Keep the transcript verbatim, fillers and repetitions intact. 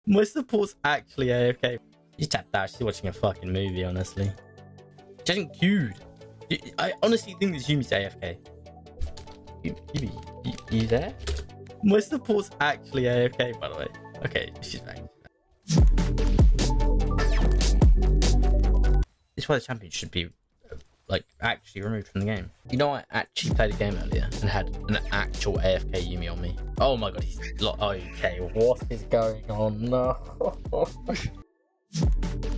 My support's actually A F K. She's tapped out. She's watching a fucking movie, honestly. She hasn't queued. I honestly think this Yumi's A F K. Yuumi, you, you there? My support's actually A F K, by the way. Okay, she's back. This is why the champion should be, like, actually removed from the game. You know, I actually played a game earlier and had an actual A F K Yuumi on me. Oh my god, he's like, okay, what is going on? No.